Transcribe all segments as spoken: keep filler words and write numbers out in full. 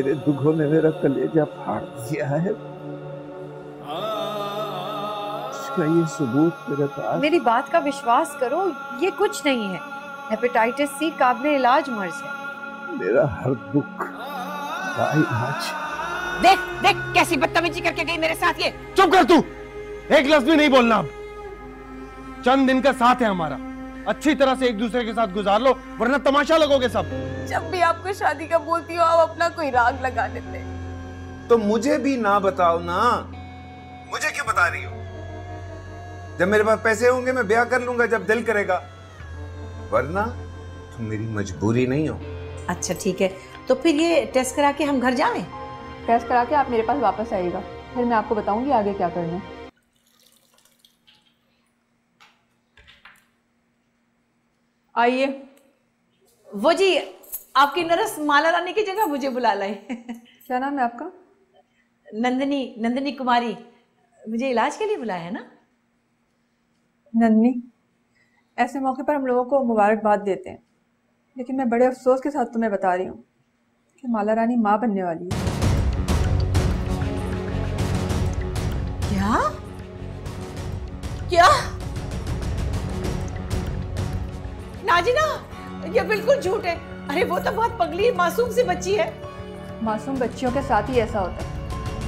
तेरे दुखों ने मेरा कलेजा फाड़ दिया है। इसका ये सबूत मेरे पास। मेरी बात का विश्वास करो, ये कुछ नहीं है। हेपेटाइटिस सी काबिल इलाज मर्ज है। मेरा हर दुख इलाज। देख देख कैसी बदतमीजी करके गई मेरे साथ ये। चुप कर तू, एक लफ्ज भी नहीं बोलना। अब चंद दिन का साथ है हमारा, अच्छी तरह से एक दूसरे के साथ गुजार लो, वरना तमाशा लगोगे सब। जब भी आपको शादी का बोलती हो आप अपना कोई राग लगा देते। तो मुझे भी ना बताओ ना। मुझे क्यों बता रही हो? जब मेरे पास पैसे होंगे मैं ब्याह कर लूंगा जब दिल करेगा, वरना तुम मेरी मजबूरी नहीं हो। अच्छा ठीक है, तो फिर ये टेस्ट करा के हम घर जाएं? टेस्ट करा के आप मेरे पास वापस आइएगा, फिर मैं आपको बताऊंगी आगे क्या करना है। आइए। वो जी आपकी नर्स माला रानी की जगह मुझे बुला लाई। क्या नाम है आपका? नंदिनी, नंदिनी कुमारी। मुझे इलाज के लिए बुलाया है ना? नंदिनी, ऐसे मौके पर हम लोगों को मुबारकबाद देते हैं, लेकिन मैं बड़े अफसोस के साथ तुम्हें बता रही हूँ कि माला रानी माँ बनने वाली है। क्या क्या? नाजिना, ये बिल्कुल झूठ है। अरे वो तो बहुत पगली मासूम सी बच्ची है। मासूम बच्चियों के साथ ही ऐसा होता है,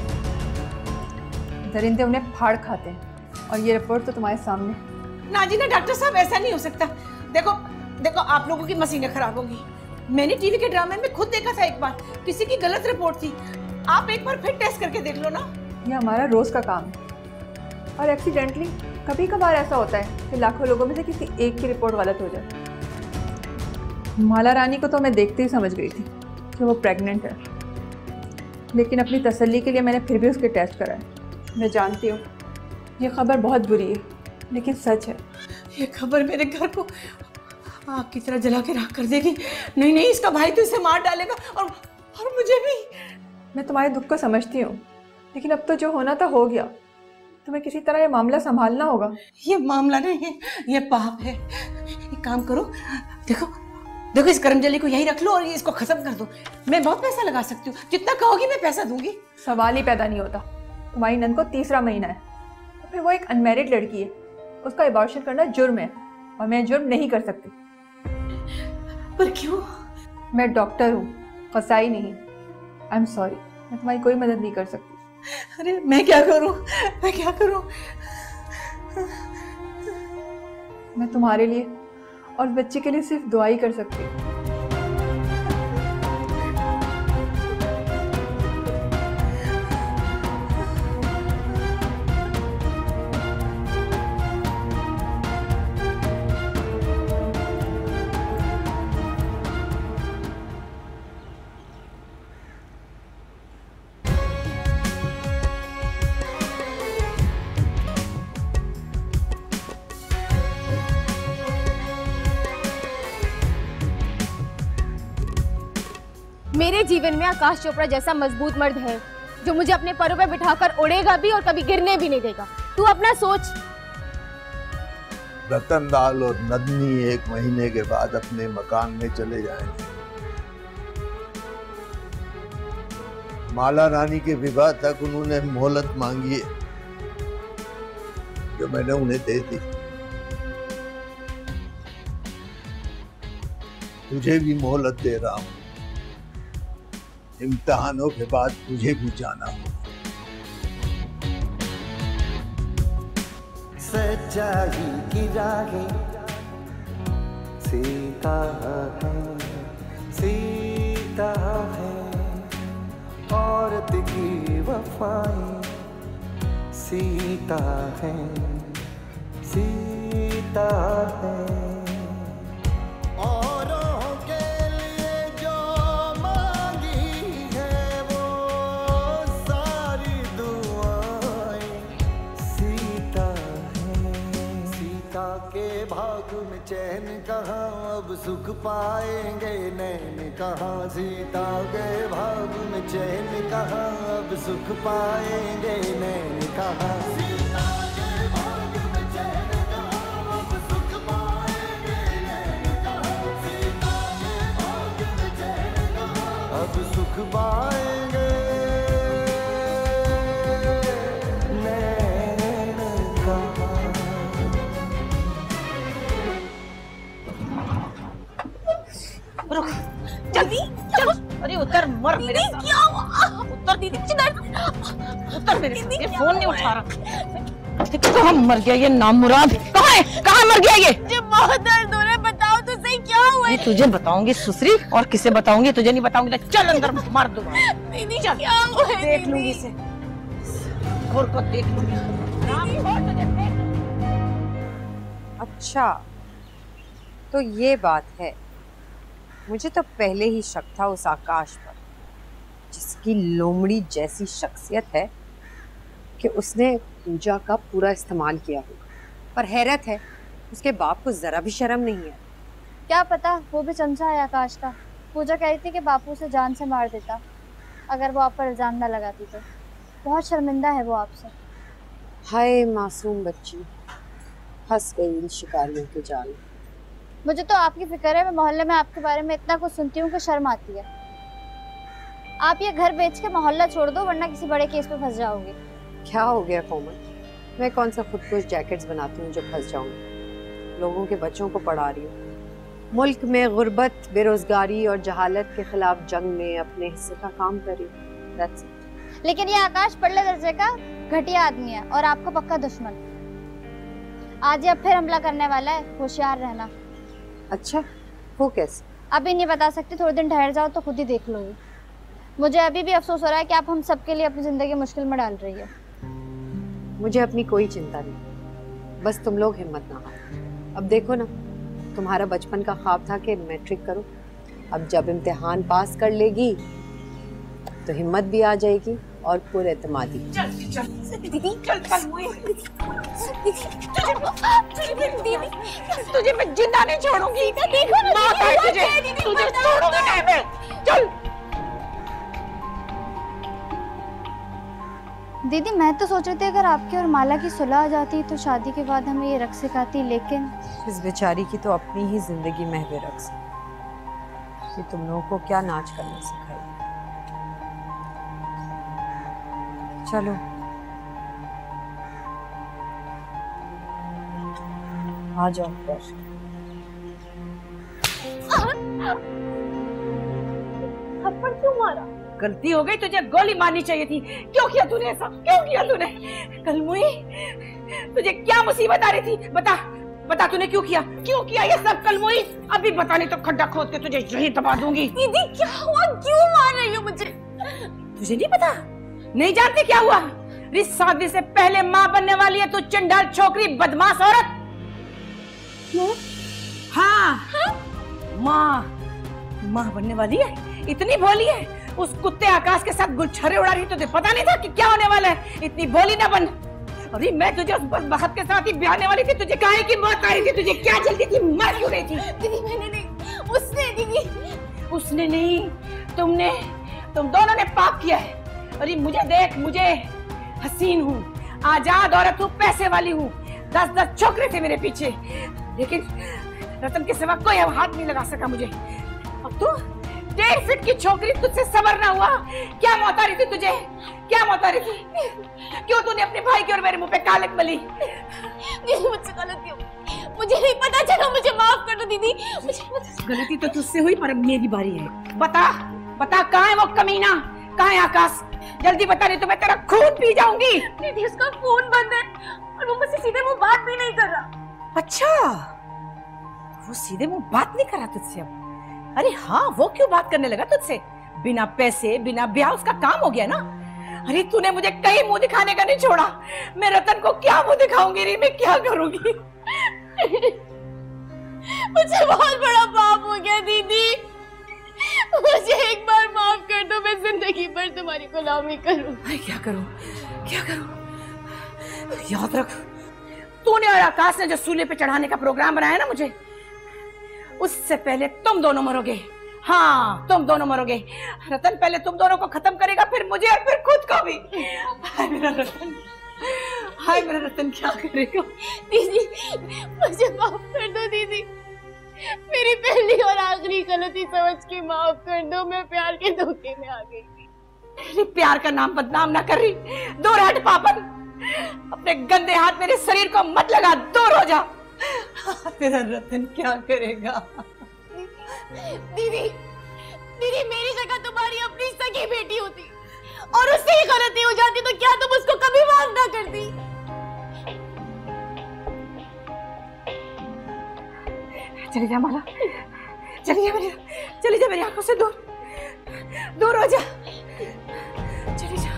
दरिंदे उन्हें फाड़ खाते हैं, और ये रिपोर्ट तो तुम्हारे सामने। नाजिना डॉक्टर साहब, ऐसा नहीं हो सकता। देखो देखो आप लोगों की मशीनें खराब होंगी। मैंने टीवी के ड्रामे में खुद देखा था, एक बार किसी की गलत रिपोर्ट थी। आप एक बार फिर टेस्ट करके देख लो ना। ये हमारा रोज का काम है, और एक्सीडेंटली कभी कभार ऐसा होता है कि लाखों लोगों में से किसी एक की रिपोर्ट गलत हो जाए। माला रानी को तो मैं देखते ही समझ गई थी कि वो प्रेग्नेंट है, लेकिन अपनी तसल्ली के लिए मैंने फिर भी उसके टेस्ट कराए। मैं जानती हूँ ये खबर बहुत बुरी है, लेकिन सच है। ये खबर मेरे घर को आग की तरह जला के राख कर देगी। नहीं नहीं, इसका भाई तो इसे मार डालेगा, और और मुझे भी। मैं तुम्हारे दुख को समझती हूँ, लेकिन अब तो जो होना था हो गया। तुम्हें किसी तरह ये मामला संभालना होगा। ये मामला नहीं है, ये पाप है। एक काम करो, देखो देखो इस करमजली को यहीं रख लो और इसको खत्म कर दो। मैं बहुत पैसा लगा सकती हूँ, जितना कहोगी मैं पैसा दूंगी। सवाल ही पैदा नहीं होता। तुम्हारी नंद को तीसरा महीना है, तो फिर वो एक अनमैरिड लड़की है, उसका अबॉर्शन करना जुर्म है, और मैं जुर्म नहीं कर सकती। पर क्यों? मैं डॉक्टर हूँ, कसाई नहीं। आई एम सॉरी, मैं तुम्हारी कोई मदद नहीं कर सकती। अरे मैं क्या करूँ, मैं क्या करूँ? मैं तुम्हारे लिए और बच्चे के लिए सिर्फ दुआ ही कर सकती हूँ। मेरे जीवन में आकाश चोपड़ा जैसा मजबूत मर्द है जो मुझे अपने पैरों पे बिठाकर उड़ेगा भी और कभी गिरने भी नहीं देगा। तू अपना सोच। रतन लाल और नदनी एक महीने के बाद अपने मकान में चले जाएंगे। माला रानी के विवाह तक उन्होंने मोहलत मांगी है, जो मैंने उन्हें दे दी। तुझे भी मोहलत दे रहा हूं। इम्तिहानों के बाद तुझे भी जाना होगा। सच्चाई की राहें सीता है, सीता है, औरत की वफाएं सीता है, सीता है। चैन कहाँ अब सुख पाएंगे नैन कहाँ, सीता के भाग में चैन कहाँ अब सुख पाएंगे नैन कहाँ, सीता के भाग में चैन कहाँ अब सुख पाएंगे नैन कहाँ, सीता के भाग में चैन कहाँ अब सुख पाएंगे। उतर मेरे साथ। क्या हुआ? उतर दीदी, उतर मेरे साथ। ये फोन नहीं उठा रहा। कहाँ मर गया ये नामुराद? कहाँ है? कहाँ मर गया ये? मुझे बहुत दर्द हो रहा है, बताओ तो सही क्या हुआ है? तुझे बताऊंगी सुसरी, और किसे बताऊंगी? तुझे नहीं बताऊंगी तो चल अंदर मार दूंगा। दीदी क्या हुआ है? देख लूंगी इसे, और को देख लूंगी। अच्छा तो ये बात है, मुझे तो पहले ही शक था उस आकाश पर, जिसकी लोमड़ी जैसी शख्सियत है कि उसने पूजा का पूरा इस्तेमाल किया होगा। पर हैरत है, उसके बाप को जरा भी शर्म नहीं है। क्या पता वो भी चमचा है आकाश का। पूजा कह रही थी कि बापू से जान से मार देता अगर वो आप पर इल्जाम ना लगाती तो। बहुत शर्मिंदा है वो आपसे। हाय मासूम बच्ची, फंस गई इन शिकारियों के जाल में। मुझे तो आपकी फिक्र है। मैं मोहल्ले में आपके बारे में इतना कुछ सुनती हूँ कि शर्म आती है। आप ये घर बेच के मोहल्ला छोड़ दो, वरना किसी बड़े केस में फंस जाओगे। क्या हो गया कोमल, मैं कौन सा खुदकुश जैकेट्स बनाती हूँ जो फंस जाऊंगी? लोगों के बच्चों को पढ़ा रही हूँ। मुल्क में गुर्बत, बेरोजगारी और जहालत के खिलाफ जंग में अपने हिस्से का काम कर रही हूँ। That's it. लेकिन ये आकाश पड़ले दर्जे का घटिया आदमी है और आपको पक्का दुश्मन। आज ये अब फिर हमला करने वाला है, होशियार रहना। अच्छा वो कैसे? अभी नहीं बता सकती, थोड़े दिन ठहर जाओ तो खुद ही देख लोगे। मुझे अभी भी अफसोस हो रहा है कि आप हम सबके लिए अपनी जिंदगी मुश्किल में डाल रही है। मुझे अपनी कोई चिंता नहीं, बस तुम लोग हिम्मत ना हारो। अब देखो ना, तुम्हारा बचपन का ख्वाब था कि मैट्रिक करो। अब जब इम्तिहान पास कर लेगी तो हिम्मत भी आ जाएगी और पूरे एतमादी। चल चल दीदी, चल चल मुझे दीदी, तुझे मैं जिंदा नहीं छोड़ूंगी। देखो ना तुझे, तुझे छोड़ूंगी नहीं मैं। चल दीदी, मैं तो सोच रही थी अगर आपकी और माला की सुलह आ जाती तो शादी के बाद हमें ये रक्स सिखाती, लेकिन इस बेचारी की तो अपनी ही जिंदगी महवे रक्स है कि तुम लोगों को क्या नाच करना सिखाई। चलो आ जाओ। थप्पड़ क्यों मारा? गलती हो गई, तुझे गोली मारनी चाहिए थी। क्यों किया तूने ऐसा? क्यों किया तूने? कलमुई, तुझे क्या मुसीबत आ रही थी? बता बता, तूने क्यों किया? क्यों किया ये सब? कलमुई, अभी बता नहीं तो खड्डा खोद के तुझे यहीं दबा दूंगी। दीदी क्या हुआ? क्यों मार रही हो मुझे? तुझे नहीं पता? नहीं जानती क्या हुआ? इस शादी से पहले माँ बनने वाली है तू, चंडाल छोकरी, बदमाश औरत। हाँ, माँ माँ बनने वाली है? इतनी भोली है? उस कुत्ते आकाश के साथ गुलछरे उड़ा रही, तुझे पता नहीं था कि क्या होने वाला है? इतनी भोली ना बन। अरे मैं तुझे उस बदबख्त के साथ ही ब्याहने वाली थी। तुझे काहे की मौत आ रही थी? तुझे क्या जल्दी थी? मर क्यों रही थी? दीदी मैंने नहीं, उसने। दीदी उसने नहीं, तुमने, तुम दोनों ने पाप किया है। अरे मुझे देख, मुझे हसीन हूँ, आजाद औरत हूँ, पैसे वाली हूँ, दस दस छोकरे थे मेरे पीछे, लेकिन रतन के सिवा कोई हाथ नहीं लगा सका मुझे। अब तू डेढ़ फीट की छोकरी, तुझसे सबर ना हुआ? क्या मौत आ रही थी तुझे? क्या मौत आ रही थी? क्यों तूने अपने भाई की और मेरे मुंह पे कालिक मली? दीदी मुझसे गलती हो गई, मुझे नहीं पता चला, मुझे माफ कर दो दीदी। मुझे गलती तो तुझसे हुई, पर अब मेरी बारी है। बता बता, कहाँ है वो कमीना? कहाँ है आकाश? जल्दी बता, नहीं तो मैं तेरा खून पी जाऊंगी। दीदी उसका फोन बंद है और वो मुझसे सीधे मुंह बात भी नहीं कर रहा। अच्छा, वो सीधे मुंह बात नहीं कर रहा तुझसे अब? अरे हाँ, वो क्यों बात करने लगा तुझसे? बिना पैसे, बिना ब्याह उसका काम हो गया ना। अरे तूने मुझे कहीं मुंह दिखाने का नहीं छोड़ा। मैं रतन को क्या मुंह दिखाऊंगी? रे मैं क्या करूंगी? मुझे बहुत बड़ा पाप हो गया दीदी, मुझे एक बार माफ कर दो, मैं जिंदगी भर तुम्हारी गुलामी करूं। क्या करूं? क्या करूं? याद रख, तूने और आकाश ने जो सूले पे चढ़ाने का प्रोग्राम बनाया ना मुझे, उससे पहले तुम दोनों मरोगे। हाँ, तुम दोनों मरोगे। रतन पहले तुम दोनों को खत्म करेगा, फिर मुझे और फिर खुद को भी। हाय मेरा रतन, हाय मेरा रतन, क्या करेगा? दीदी मुझे माफ कर दो दीदी, मेरी पहली और आखिरी गलती समझ के माफ कर दो। मैं प्यार के धोखे में आ गई थी। प्यार का नाम बदनाम ना कर रही। दूर हट पापन, अपने गंदे हाथ मेरे शरीर को मत लगा, दूर हो जा। तेरा रतन क्या करेगा? दीदी दीदी मेरी जगह तुम्हारी अपनी सगी बेटी होती और उससे ही गलती हो जाती तो क्या तुम उसको कभी माफ ना करती? चली जा माला, चली जा मेरी, चली जा मेरी आंखों से दूर, दूर हो जा, चली जा।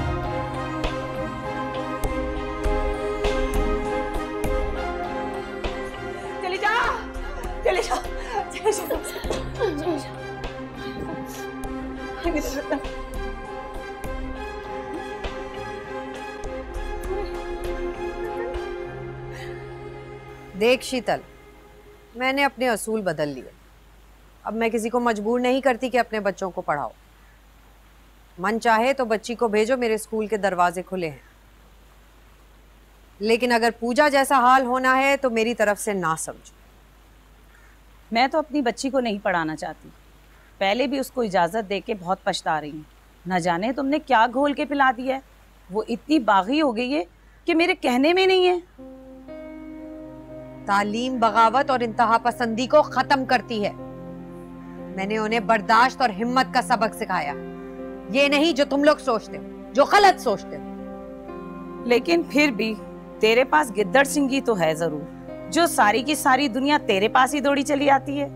चली जा, चली जा, चली जा, चली जा। देख शीतल, मैंने अपने असूल बदल लिए। अब मैं किसी को मजबूर नहीं करती कि अपने बच्चों को पढ़ाओ। मन चाहे तो बच्ची को भेजो, मेरे स्कूल के दरवाजे खुले हैं। लेकिन अगर पूजा जैसा हाल होना है तो मेरी तरफ से ना समझो। मैं तो अपनी बच्ची को नहीं पढ़ाना चाहती। पहले भी उसको इजाज़त दे के बहुत पछता रही हूँ। न जाने तुमने क्या घोल के पिला दिया है। वो इतनी बागी हो गई है कि मेरे कहने में नहीं है। तालीम बगावत और इंतहा पसंदी को खत्म करती है। मैंने उन्हें बर्दाश्त और हिम्मत का सबक सिखाया, ये नहीं जो तुम लोग सोचते हो, जो गलत सोचते हो। लेकिन फिर भी तेरे पास गिद्दड़ सिंगी तो है जरूर, जो सारी की सारी दुनिया तेरे पास ही दौड़ी चली आती है।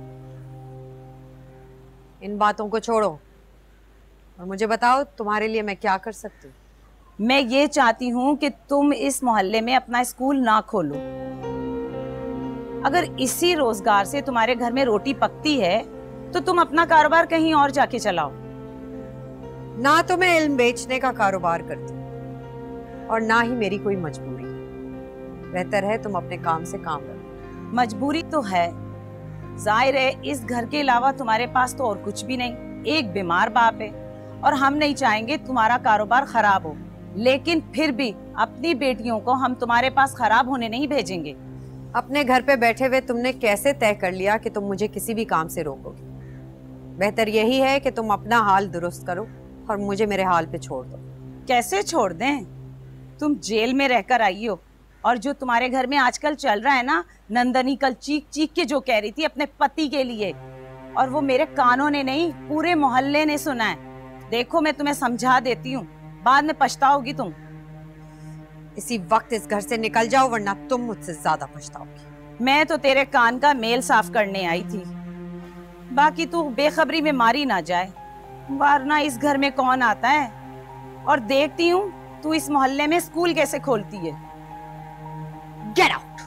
इन बातों को छोड़ो और मुझे बताओ तुम्हारे लिए मैं क्या कर सकती हूँ। मैं ये चाहती हूँ कि तुम इस मोहल्ले में अपना स्कूल ना खोलो। अगर इसी रोजगार से तुम्हारे घर में रोटी पकती है तो तुम अपना कारोबार कहीं और जाके चलाओ। ना तो मैं इल्म बेचने का कारोबार करती हूँ और ना ही मेरी कोई मजबूरी। बेहतर है तुम अपने काम से काम लो। मजबूरी तो है, जाहिर है इस घर के अलावा तुम्हारे पास तो और कुछ भी नहीं। एक बीमार बाप है और हम नहीं चाहेंगे तुम्हारा कारोबार खराब हो, लेकिन फिर भी अपनी बेटियों को हम तुम्हारे पास खराब होने नहीं भेजेंगे। अपने घर पे बैठे हुए तुमने कैसे तय कर लिया कि तुम मुझे किसी भी काम से रोकोगे? बेहतर यही है कि तुम अपना हाल दुरुस्त करो और मुझे मेरे हाल पे छोड़ दो। कैसे छोड़ दें? तुम जेल में रहकर आई हो और जो तुम्हारे घर में आजकल चल रहा है ना, नंदनी कल चीख चीख के जो कह रही थी अपने पति के लिए, और वो मेरे कानों ने नहीं पूरे मोहल्ले ने सुना है। देखो मैं तुम्हें समझा देती हूँ, बाद में पछताओगी तुम। इसी वक्त इस घर से निकल जाओ वरना तुम मुझसे ज्यादा पछताओगी। मैं तो तेरे कान का मेल साफ करने आई थी, बाकी तू बेखबरी में मारी ना जाए, वरना इस घर में कौन आता है। और देखती हूँ तू इस मोहल्ले में स्कूल कैसे खोलती है। Get out.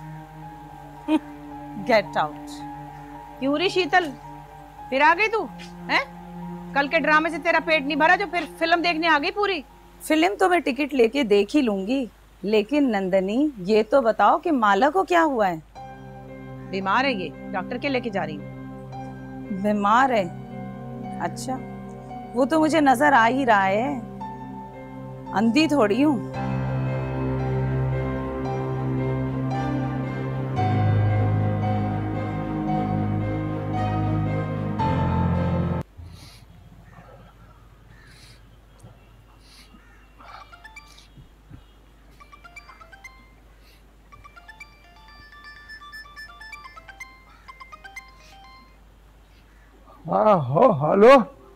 Get out. क्यों रे शीतल, फिर आ गई तू? हैं? कल के ड्रामे से तेरा पेट नहीं भरा जो फिर फिल्म देखने आ गई पूरी? फिल्म तो मैं टिकट लेके देख ही लूंगी, लेकिन नंदनी ये तो बताओ कि माला को क्या हुआ है? बीमार है ये, डॉक्टर के लेके जा रही हूँ। बीमार है? अच्छा, वो तो मुझे नजर आ ही रहा है, अंधी थोड़ी हूँ। हाँ हो, हेलो,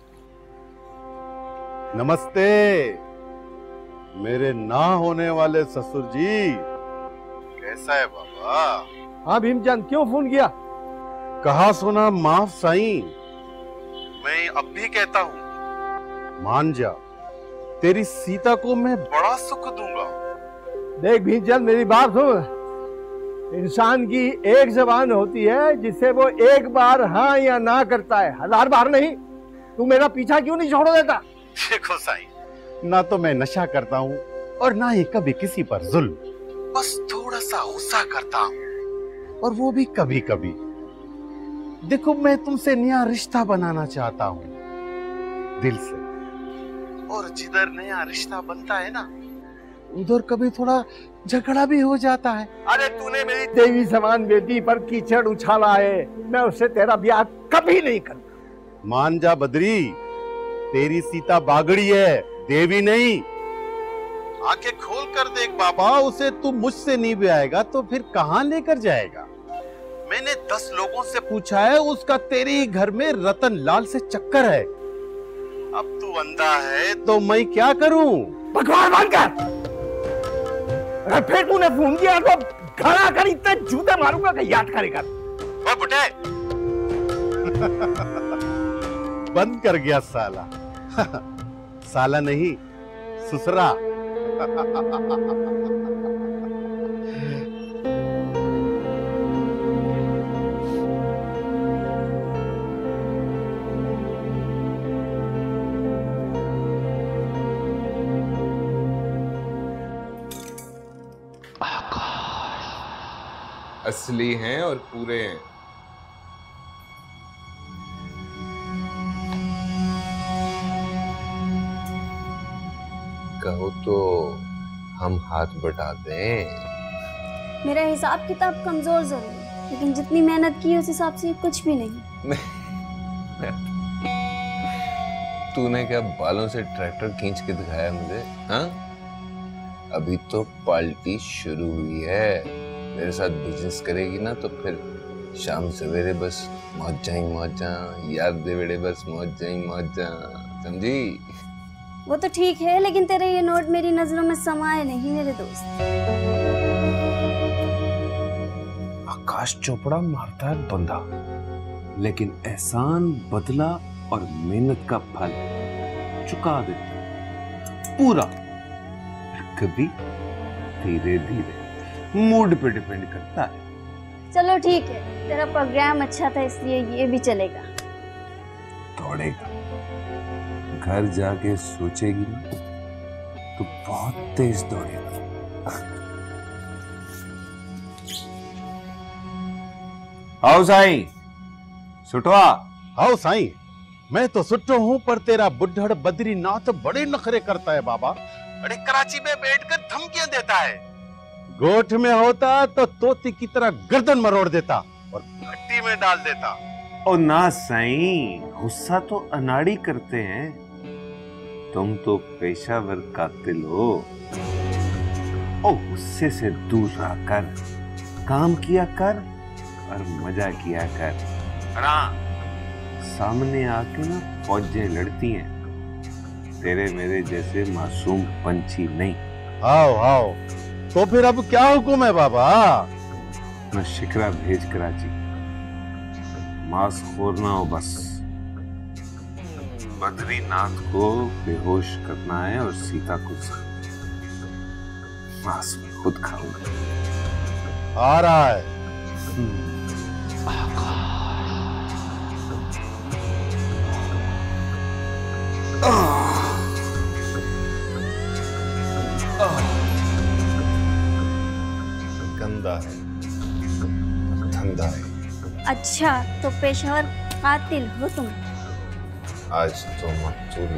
नमस्ते मेरे ना होने वाले ससुर जी, कैसा है बाबा? हाँ भीमचंद, क्यों फोन किया? कहा सुना माफ साईं, मैं अब भी कहता हूँ मान जा, तेरी सीता को मैं बड़ा सुख दूंगा। देख भीमचंद, मेरी बात सुन। इंसान की एक जबान होती है जिससे वो एक बार हाँ या ना करता है, हजार बार नहीं। तू मेरा पीछा क्यों नहीं छोड़ देता? देखो साईं, ना तो मैं नशा करता हूँ और ना ही कभी किसी पर जुल्म, बस थोड़ा सा गुस्सा करता हूँ और वो भी कभी कभी। देखो मैं तुमसे नया रिश्ता बनाना चाहता हूँ दिल से, और जिधर नया रिश्ता बनता है ना उधर कभी थोड़ा झगड़ा भी हो जाता है। अरे तूने मेरी देवी समान बेटी पर कीचड़ उछाला है, मैं उससे तेरा ब्याह कभी नहीं करता। मान जा बद्री, तेरी सीता बागड़ी है, देवी नहीं। आंखें खोल कर देख बाबा, उसे तू मुझसे नहीं ब्याएगा तो फिर कहां लेकर जाएगा? मैंने दस लोगों से पूछा है, उसका तेरे ही घर में रतन लाल से चक्कर है। अब तू अंधा है तो मैं क्या करूं? बकवास बंद कर। अगर फिर तूने फोन किया तो घर आकर इतने जूते मारूंगा कि याद करेगा। ओ बुटे बंद कर गया साला। साला नहीं, ससुरा। असली हैं और पूरे हैं। कहो तो हम हाथ बटा दें। मेरा हिसाब किताब कमजोर जरूर है, लेकिन जितनी मेहनत की उस हिसाब से कुछ भी नहीं। तूने क्या बालों से ट्रैक्टर खींच के दिखाया मुझे? हाँ, अभी तो पार्टी शुरू हुई है। मेरे साथ बिजनेस करेगी ना तो फिर शाम सवेरे बस मौजा ही मौजा, यार देवड़े बस मौजा ही मौजा, समझी? वो तो ठीक है, लेकिन तेरे ये नोट मेरी नजरों में समाये नहीं मेरे दोस्त। आकाश चोपड़ा मारता है बंदा, लेकिन एहसान, बदला और मेहनत का फल चुका देता है पूरा। कभी धीरे धीरे, मूड पे डिपेंड करता है। चलो ठीक है, तेरा प्रोग्राम अच्छा था इसलिए ये भी चलेगा। दौड़ेगा, घर जाके सोचेगी ना तो बहुत तेज दौड़ेगा। आओ साईं, सुटवा। आओ साईं, मैं तो सुट्टो हूँ, पर तेरा बुढ़ड़ बद्रीनाथ बड़े नखरे करता है बाबा। अरे कराची में बैठकर धमकियां देता है। गोठ में होता तो तोती की तरह गर्दन मरोड़ देता और भट्टी में डाल देता। और ना साईं, गुस्सा तो अनाड़ी करते हैं, तुम तो पेशावर कातिल हो। और गुस्से से दूर रहकर काम किया कर और मजा किया कर। सामने आके ना फौजें लड़ती हैं, तेरे मेरे जैसे मासूम पंछी नहीं। आओ आओ, तो फिर अब क्या हुक्म है बाबा? मैं शिकरा भेज कराची, मांस खोरना हो बस। बद्रीनाथ को बेहोश करना है और सीता को मांस खुद खाऊंगा। आ रहा है। गंदा है, धंधा है। अच्छा, तो पेशेवर कातिल हो तुम? आज तो मकतूल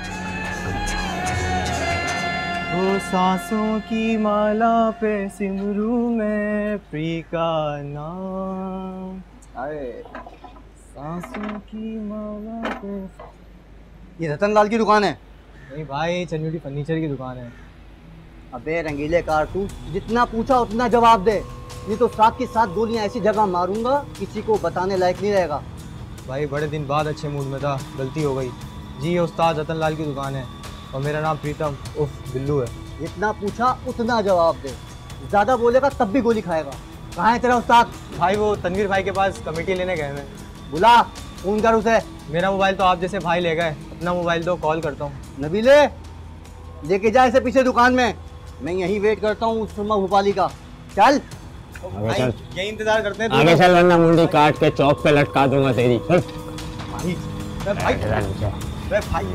वो सांसों की माला पे सिमरू में प्री का नाम। अरे सांसों की माला पे। ये रतन लाल की दुकान है? नहीं भाई, चन्नूटी फर्नीचर की दुकान है। अबे रंगीले कारतूस, जितना पूछा उतना जवाब दे, नहीं तो साथ के साथ गोलियां ऐसी जगह मारूंगा किसी को बताने लायक नहीं रहेगा। भाई बड़े दिन बाद अच्छे मूड में था, गलती हो गई जी। ये उस्ताद रतन लाल की दुकान है और मेरा नाम प्रीतम उर्फ बिल्लू है। जितना पूछा उतना जवाब दे, ज्यादा बोलेगा तब भी गोली खाएगा। कहाँ है तेरा उस्ताद? भाई वो तनवीर भाई के पास कमेटी लेने गए हैं। बुला, फोन कर उसे। मेरा मोबाइल तो आप जैसे भाई ले गए, अपना मोबाइल दो, कॉल करता हूँ। नबीले, लेके जा इसे पीछे दुकान में, मैं यहीं वेट करता हूँ उस सुरमा भोपाली का। चल भाई, यही इंतजार करते हैं। आगे चल वरना मुंडी काट के चौक पे लटका दूंगा तेरी। चल भाई, भाई, भाई,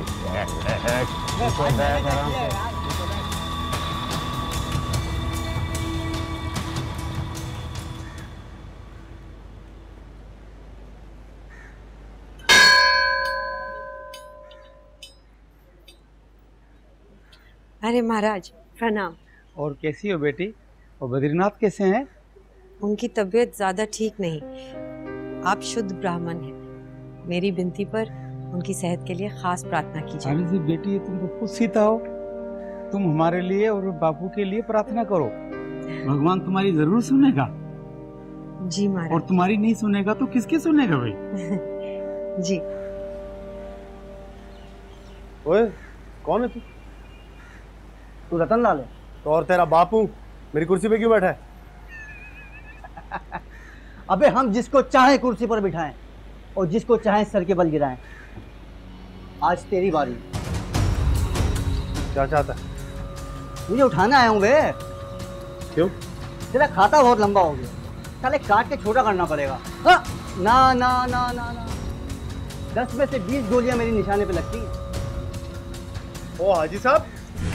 अरे महाराज प्रणाम। और कैसी हो बेटी? और बद्रीनाथ कैसे हैं? उनकी तबीयत ज्यादा ठीक नहीं। आप शुद्ध ब्राह्मण हैं, मेरी विनती पर उनकी सेहत के लिए खास प्रार्थना कीजिए। अरे जी बेटी, तुम तो खुद सीता हो, तुम हमारे लिए और बापू के लिए प्रार्थना करो, भगवान तुम्हारी जरूर सुनेगा। जी महाराज। और तुम्हारी नहीं सुनेगा तो किसकी सुनेगा भाई? जी। ओए, कौन है तू? तू रतन लाल है? तो और तेरा बाप हूँ, मेरी कुर्सी पे क्यों बैठा है? अबे हम जिसको चाहे कुर्सी पर बिठाएं और जिसको चाहे सर के बल गिराएं। आज तेरी बारी। क्या चाहता है? मुझे उठाने आया हूँ बे। क्यों? तेरा खाता बहुत लंबा हो गया, साले काट के छोटा करना पड़ेगा। हाँ? ना ना ना ना ना दस में से बीस गोलियां मेरी निशाने पे लगती हैं। ओ हाजी साहब,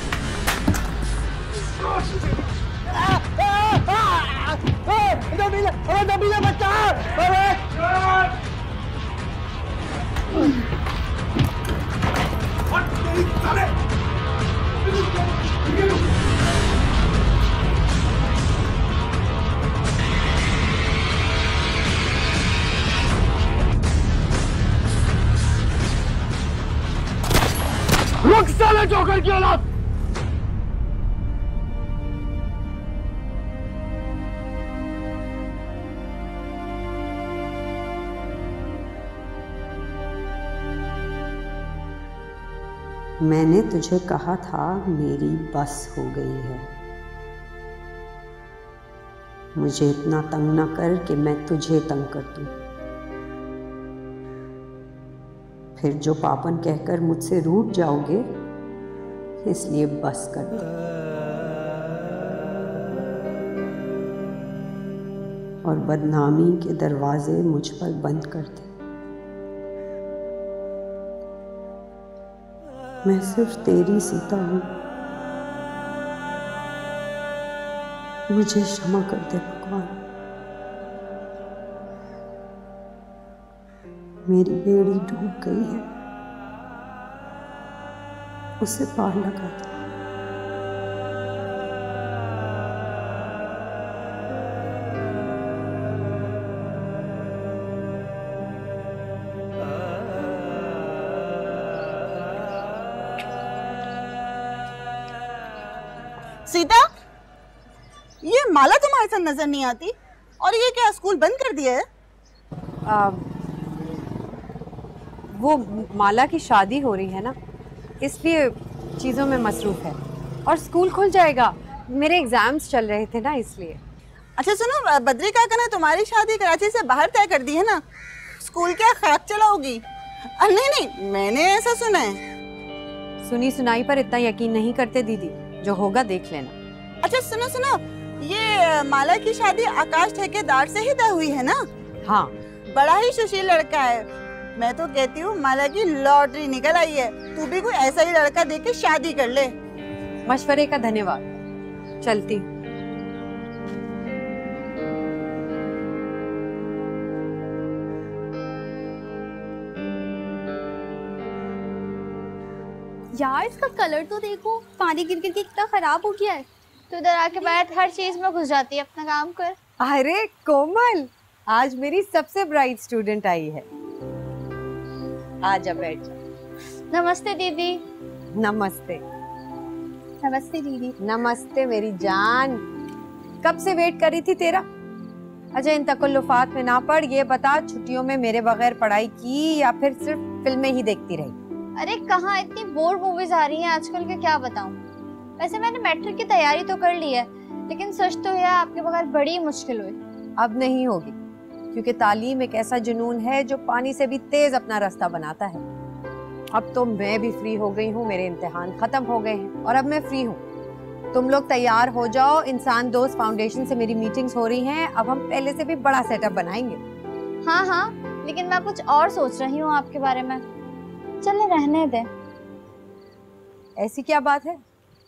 रुक साले जोकर की औलाद! मैंने तुझे कहा था मेरी बस हो गई है। मुझे इतना तंग ना कर कि मैं तुझे तंग कर दूं। फिर जो पापन कहकर मुझसे रूठ जाओगे, इसलिए बस कर दो। और बदनामी के दरवाजे मुझ पर बंद कर दे। मैं सिर्फ तेरी सीता हूं। मुझे क्षमा कर दे भगवान। मेरी बेड़ी डूब गई है, उसे पार लगा दे। सीता, ये माला तुम्हारे साथ नजर नहीं आती, और ये क्या स्कूल बंद कर दिया है? आ, वो माला की शादी हो रही है ना, इसलिए चीज़ों में मसरूफ है। और स्कूल खुल जाएगा, मेरे एग्जाम्स चल रहे थे ना, इसलिए। अच्छा सुनो, बद्री काका ने तुम्हारी शादी कराची से बाहर तय कर दी है ना, स्कूल क्या खाक चलाओगी? नहीं नहीं, मैंने ऐसा सुना है। सुनी सुनाई पर इतना यकीन नहीं करते दीदी, जो होगा देख लेना। अच्छा सुनो सुनो, ये माला की शादी आकाश ठेकेदार से ही तय हुई है ना? हाँ। बड़ा ही सुशील लड़का है। मैं तो कहती हूँ माला की लॉटरी निकल आई है, तू भी कोई ऐसा ही लड़का देख के शादी कर ले। मशवरे का धन्यवाद, चलती। यार इसका कलर तो देखो, पानी गिर गिर के कितना खराब हो गया है। तो इधर आके बैठ, हर चीज में घुस जाती है, अपना काम कर। अरे कोमल, आज मेरी सबसे ब्राइट स्टूडेंट आई है। आजा बैठ जा। नमस्ते दीदी। नमस्ते। नमस्ते दीदी। नमस्ते मेरी जान, कब से वेट कर रही थी तेरा। अच्छा इन तकल्लुफात में ना पड़, ये बता छुट्टियों में मेरे बगैर पढ़ाई की या फिर सिर्फ फिल्में ही देखती रही? अरे कहाँ, इतनी बोर्ड मूवीज आ रही हैं आजकल के, क्या बताऊं। वैसे मैंने मैट्रिक की तैयारी तो कर ली है, लेकिन सच तो है आपके बगैर बड़ी मुश्किल हुई। अब नहीं होगी, क्योंकि तालीम एक ऐसा जुनून है जो पानी से भी तेज अपना रास्ता बनाता है। अब तो मैं भी फ्री हो गई हूँ, मेरे इम्तिहान खत्म हो गए हैं और अब मैं फ्री हूँ। तुम लोग तैयार हो जाओ, इंसान दोस्त फाउंडेशन से मेरी मीटिंग्स हो रही हैं। अब हम पहले से भी बड़ा सेटअप बनाएंगे। हाँ हाँ, लेकिन मैं कुछ और सोच रही हूँ आपके बारे में। चले रहने दे। ऐसी क्या बात है?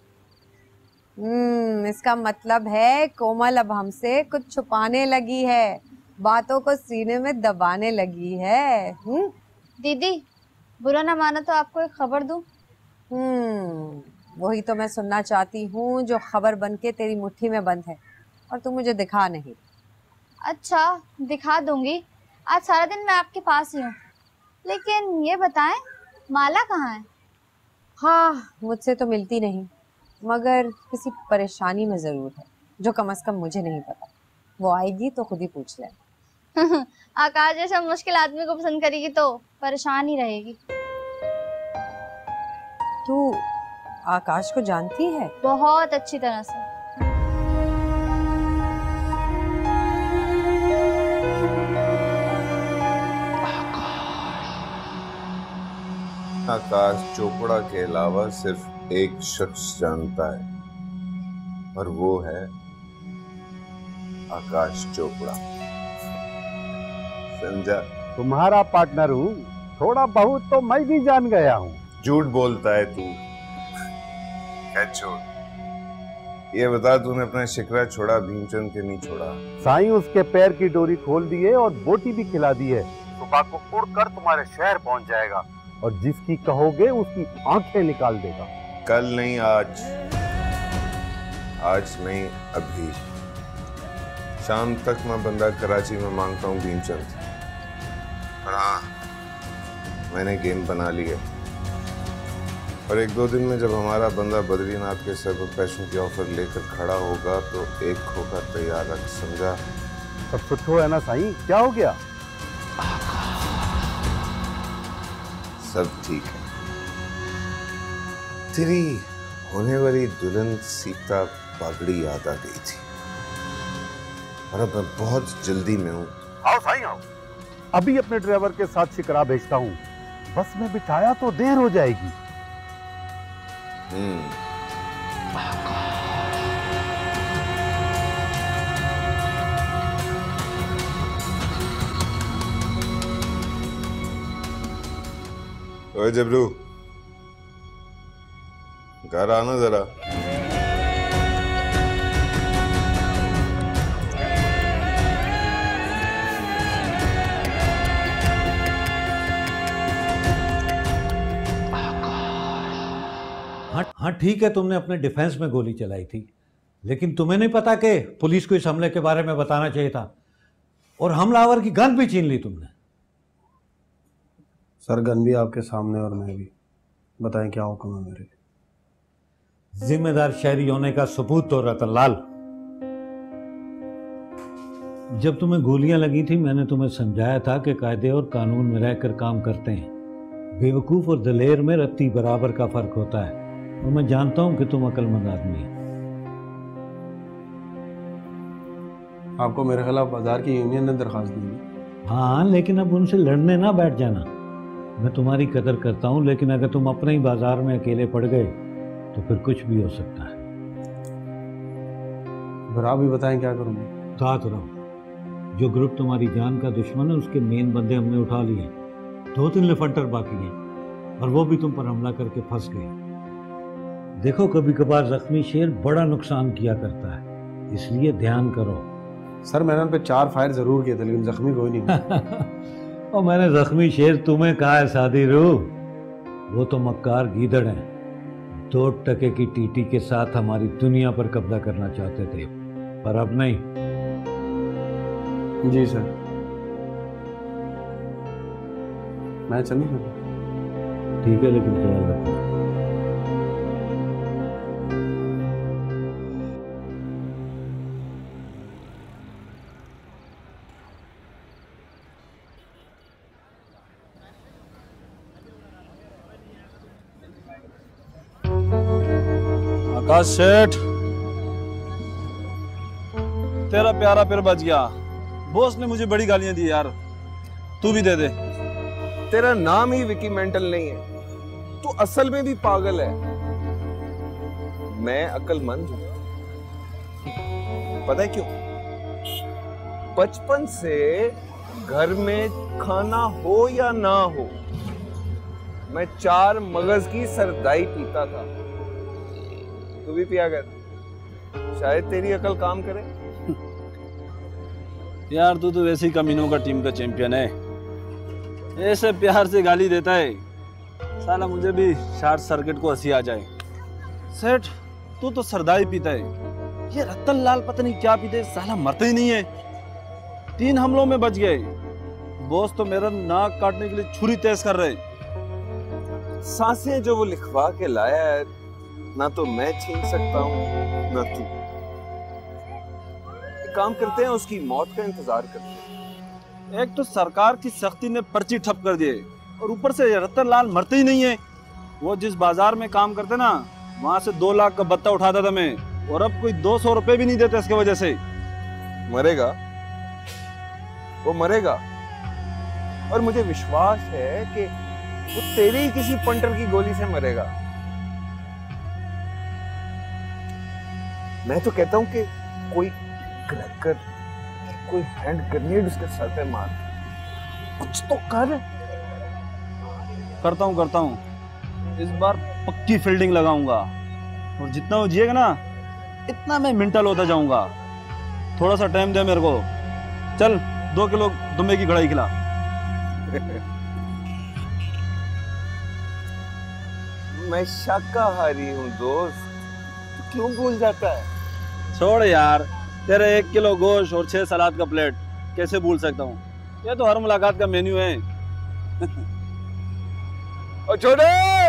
हम्म, इसका मतलब है कोमल अब हमसे कुछ छुपाने लगी है, बातों को सीने में दबाने लगी है। हम्म दीदी, बुरा ना माना तो आपको एक खबर दूं? हम्म, वही तो मैं सुनना चाहती हूँ, जो खबर बनके तेरी मुट्ठी में बंद है और तू मुझे दिखा नहीं। अच्छा, दिखा दूंगी। आज सारा दिन मैं आपके पास ही हूँ। लेकिन ये बताएं, माला कहाँ है? हाँ, मुझसे तो मिलती नहीं, मगर किसी परेशानी में जरूर है, जो कम से कम मुझे नहीं पता। वो आएगी तो खुद ही पूछ ले। आकाश जैसा मुश्किल आदमी को पसंद करेगी तो परेशान ही रहेगी। तू आकाश को जानती है? बहुत अच्छी तरह से। आकाश चोपड़ा के अलावा सिर्फ एक शख्स जानता है और वो है आकाश चोपड़ा। समझा? तुम्हारा पार्टनर हूँ, थोड़ा बहुत तो मैं भी जान गया हूँ। झूठ बोलता है तू। क्या छोड़? ये बता, तूने अपना शिकरा छोड़ा, भीमचंद के नहीं छोड़ा? साईं उसके पैर की डोरी खोल दी है और बोटी भी खिला दी है। सुबह को उड़कर तुम्हारे शहर पहुंच जाएगा और जिसकी कहोगे उसकी आंखें निकाल देगा। कल नहीं, आज। आज नहीं, अभी। शाम तक मैं बंदा कराची में मांगता हूँ भीमचंद। और हाँ, मैंने गेम बना ली है और एक दो दिन में जब हमारा बंदा बद्रीनाथ के सर पर पैसों की ऑफर लेकर खड़ा होगा तो एक खोखा तैयार रख। समझा? सब छुट्टो है ना साईं? क्या हो गया? सब ठीक है। तेरी होने वाली दुल्हन सीता बागड़ी याद आ गई थी और अब मैं बहुत जल्दी में हूँ। आओ साईं आओ। अभी अपने ड्राइवर के साथ शिकरा भेजता हूँ। बस में बिठाया तो देर हो जाएगी। हम्म। ओए जबरू, घर आना जरा। हाँ हाँ ठीक है, तुमने अपने डिफेंस में गोली चलाई थी, लेकिन तुम्हें नहीं पता कि पुलिस को इस हमले के बारे में बताना चाहिए था और हमलावर की गन भी छीन ली तुमने। सर गन भी आपके सामने और मैं भी। बताएं क्या हुक्म है मेरे? जिम्मेदार शहरी होने का सबूत तो रतनलाल। जब तुम्हें गोलियां लगी थी मैंने तुम्हें समझाया था कि कायदे और कानून में रहकर काम करते हैं। बेवकूफ और दलेर में रत्ती बराबर का फर्क होता है और मैं जानता हूं कि तुम अक्लमंद आदमी है। आपको मेरे खिलाफ बाजार की यूनियन ने दरखास्त दी। हाँ, लेकिन अब उनसे लड़ने ना बैठ जाना। मैं तुम्हारी कदर करता हूं, लेकिन अगर तुम अपने ही बाजार में अकेले पड़ गए तो फिर कुछ भी हो सकता है। फिर आप भी बताएं क्या करूंगी? साथ रहो। जो ग्रुप तुम्हारी जान का दुश्मन है उसके मेन बंदे हमने उठा लिए। दो तीन लिफंटर बाकी हैं और वो भी तुम पर हमला करके फंस गए। देखो, कभी कभार जख्मी शेर बड़ा नुकसान किया करता है, इसलिए ध्यान करो। सर मैंने उन पे चार फायर जरूर किए थे लेकिन जख्मी कोई नहीं। और मैंने जख्मी शेर तुम्हें कहा है सादी रू, वो तो मक्कार गीदड़ है। दो टके की टीटी के साथ हमारी दुनिया पर कब्जा करना चाहते थे, पर अब नहीं। जी सर। मैं चलूं? ठीक है, लेकिन ख्याल रखना। आकाश सेठ, तेरा प्यारा फिर बच गया। बॉस ने मुझे बड़ी गालियां दी यार, तू भी दे दे। तेरा नाम ही विकी मेंटल नहीं है, तू असल में भी पागल है। मैं अक्लमंद हूं, पता है क्यों? बचपन से घर में खाना हो या ना हो, मैं चार मगज की सरदाई पीता था। तू भी पिया कर, शायद तेरी अकल काम करे। यार तू तो वैसे ही कमीनों का टीम का चैंपियन है, ऐसे प्यार से गाली देता है, साला मुझे भी शॉर्ट सर्किट को हंसी आ जाए। सेठ तू तो सरदाई पीता है, ये रतन लाल पता नहीं क्या पीते, साला मरते ही नहीं है। तीन हमलों में बच गए। बॉस तो मेरा नाक काटने के लिए छुरी तेज कर रहे। सांसें जो वो लिखवा के लाया है, ना तो मैं छीन सकता हूँ ना तू। काम करते हैं उसकी मौत का इंतजार करते हैं। एक तो सरकार की सख्ती ने पर्ची ठप कर दिए और ऊपर से रतन लाल मरते ही नहीं है। वो जिस बाजार में काम करते ना वहां से दो लाख का बत्ता उठाता था मैं, और अब कोई दो सौ रुपए भी नहीं देते इसके वजह से। मरेगा, वो मरेगा, और मुझे विश्वास है कि वो तेरी ही किसी पंटर की गोली से मरेगा। मैं तो कहता हूं कि कोई क्रैकर, कोई हैंड ग्रेनेड उसके सर पे मार, कुछ तो कर। करता हूँ करता हूँ इस बार पक्की फील्डिंग लगाऊंगा, और जितना वो जिएगा ना इतना मैं मेंटल होता जाऊंगा। थोड़ा सा टाइम दे मेरे को। चल दो किलो दुम्बे की कढ़ाई खिला। मैं शाकाहारी हूँ दोस्त, तू क्यों भूल जाता है? छोड़ यार, तेरे एक किलो गोश्त और छह सलाद का प्लेट कैसे भूल सकता हूँ? ये तो हर मुलाकात का मेन्यू है। और छोड़े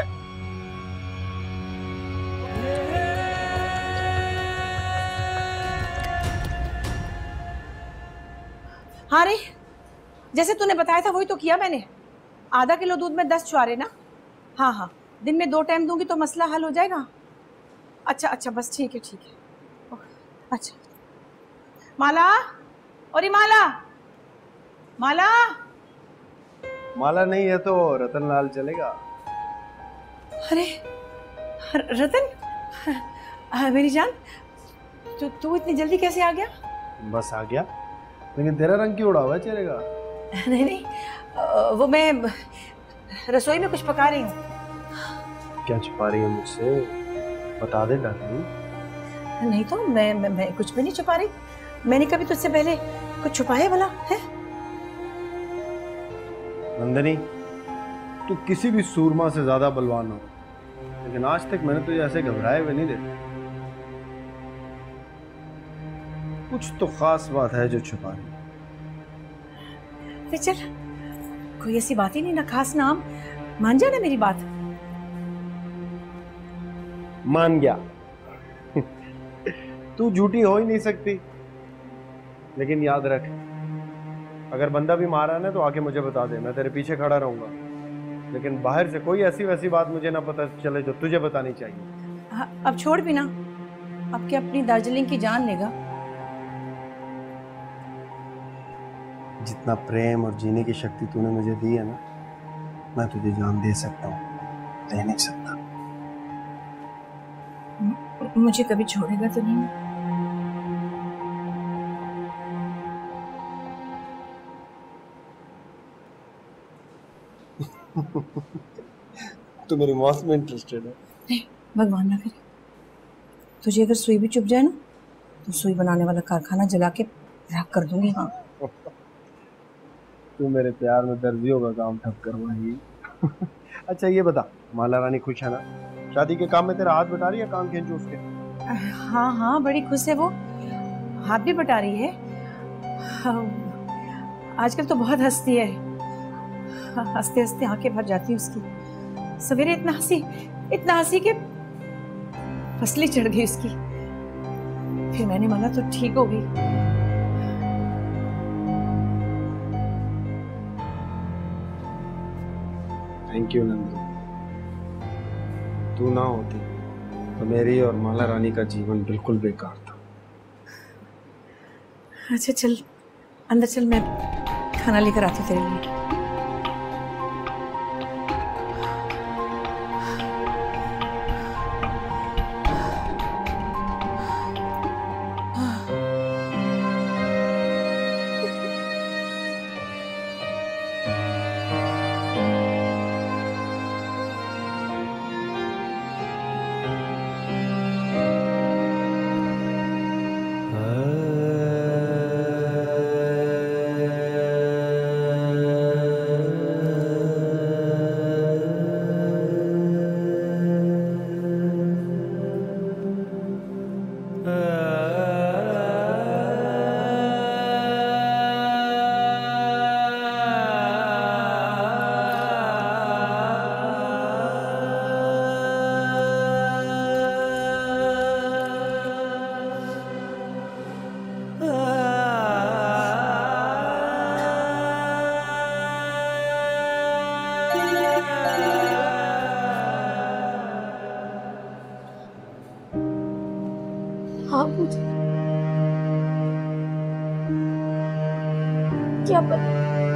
हाँ रे, जैसे तूने बताया था वही तो किया मैंने। आधा किलो दूध में दस छुआरे ना? हाँ हाँ, दिन में दो टाइम दूंगी तो मसला हल हो जाएगा। अच्छा अच्छा, बस ठीक है ठीक है। अच्छा माला, और माला, माला माला नहीं है तो रतन लाल चलेगा। अरे रतन, हाँ, मेरी जान, तू तू इतनी जल्दी कैसे आ गया? बस आ गया, लेकिन तेरा रंग क्यों उड़ा हुआ है चेहरे का? नहीं नहीं, वो मैं रसोई में कुछ पका रही हूँ। क्या छुपा रही है मुझसे? बता दे डार्लिंग। नहीं तो मैं, मैं मैं कुछ भी नहीं छुपा रही। मैंने कभी तुझसे पहले कुछ छुपाया भला है? नंदनी, तू किसी भी सूरमा से ज्यादा बलवान हो, लेकिन आज तक मैंने तुझे ऐसे घबराए हुए नहीं देखा। कुछ तो खास बात है जो छुपा रही। फिर चल, कोई ऐसी बात ही नहीं ना खास नाम, मान जा ना मेरी बात। मान गया। तू झूठी हो ही नहीं सकती, लेकिन याद रख, अगर बंदा भी मारा है ना तो आके मुझे बता दे, मैं तेरे पीछे खड़ा रहूंगा। लेकिन बाहर से कोई ऐसी वैसी बात मुझे ना पता चले जो तुझे बतानी चाहिए। हाँ, अब छोड़ भी ना, अब क्या अपनी दार्जिलिंग की जान लेगा? जितना प्रेम और जीने की शक्ति तूने मुझे दी है ना, मैं तुझे जान दे सकता हूँ, दे नहीं सकता। मुझे कभी छोड़ेगा तो नहीं? तू मेरी मौत में इंटरेस्टेड है? नहीं, भगवान ना करे तुझे अगर सुई भी चुभ जाए ना तो सुई बनाने वाला कारखाना जला के राख कर दूंगी। हाँ, तू मेरे प्यार में दर्जियों का काम ठप करवाएगी। अच्छा ये बता, माला रानी खुश है ना? शादी के काम में तेरा हाथ बटा रही है, काम खींचो उसके? हाँ हाँ, बड़ी खुश है वो, हाथ भी बटा रही है। आजकल तो बहुत हंसती है, हंसते हंसते आंखें भर जाती है उसकी। सवेरे इतना हंसी इतना हंसी के फसली चढ़ गई उसकी। फिर मैंने माना तो ठीक हो गई। थैंक यू नंदू, तू ना होती तो मेरी और माला रानी का जीवन बिल्कुल बेकार था। अच्छा चल अंदर चल, मैं खाना लेकर आती हूँ तेरे लिए। क्या पता,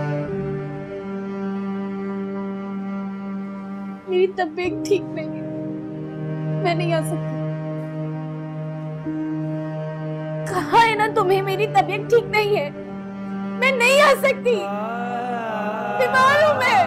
मेरी तबीयत ठीक नहीं है, मैं नहीं आ सकती। कहा है ना तुम्हें मेरी तबीयत ठीक नहीं है, मैं नहीं आ सकती, बीमार हूं मैं।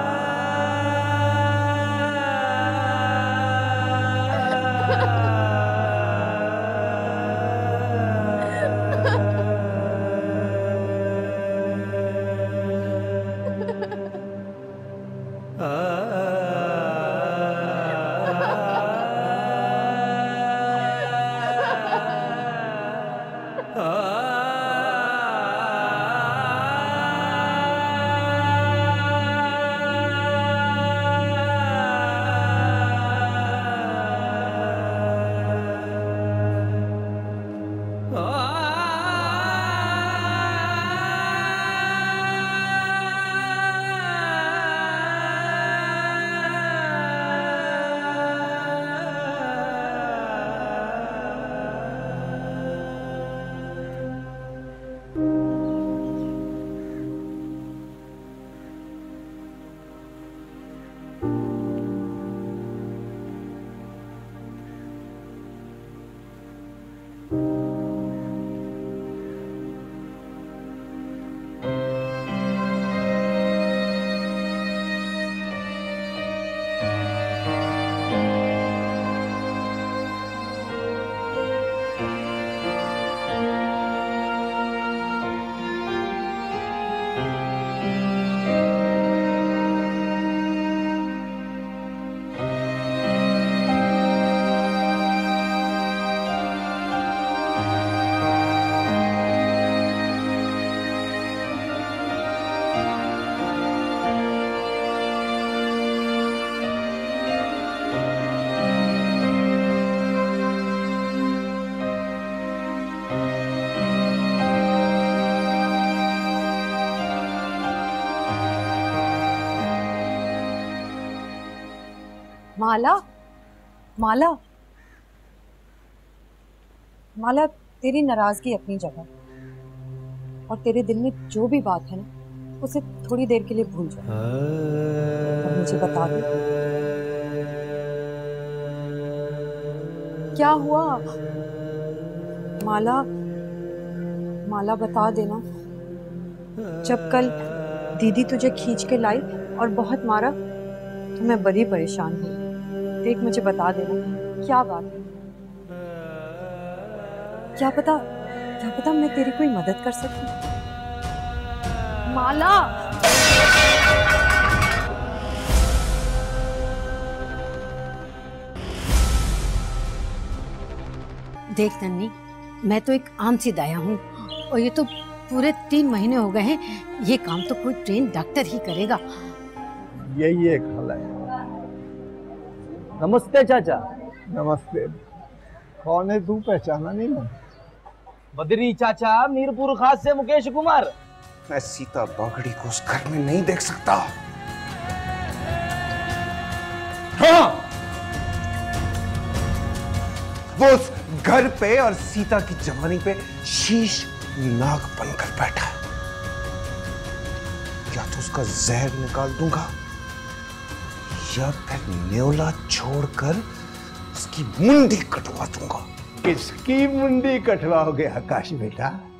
माला, माला, माला, तेरी नाराजगी अपनी जगह और तेरे दिल में जो भी बात है ना उसे थोड़ी देर के लिए भूल जा और मुझे बता दे क्या हुआ। माला, माला बता देना, जब कल दीदी तुझे खींच के लाई और बहुत मारा तो मैं बड़ी परेशान हुई। देख मुझे बता देना क्या बात है, क्या पता, क्या पता मैं तेरी कोई मदद कर सकती। माला, देख नन्नी, मैं तो एक आम सी दाया हूँ और ये तो पूरे तीन महीने हो गए हैं, ये काम तो कोई ट्रेन डॉक्टर ही करेगा। यही एक हल है। नमस्ते चाचा। नमस्ते। कौन है तू, पहचाना नहीं मैं? बद्री चाचा, मीरपुर खास से मुकेश कुमार। मैं सीता बागड़ी को उस घर में नहीं देख सकता। हाँ, वो उस घर पे और सीता की जवानी पे शीश नाग बनकर बैठा है। या तो उसका जहर निकाल दूंगा या फिर न्योला छोड़कर उसकी मुंडी कटवा दूंगा। किसकी मुंडी कटवाओगे आकाश बेटा?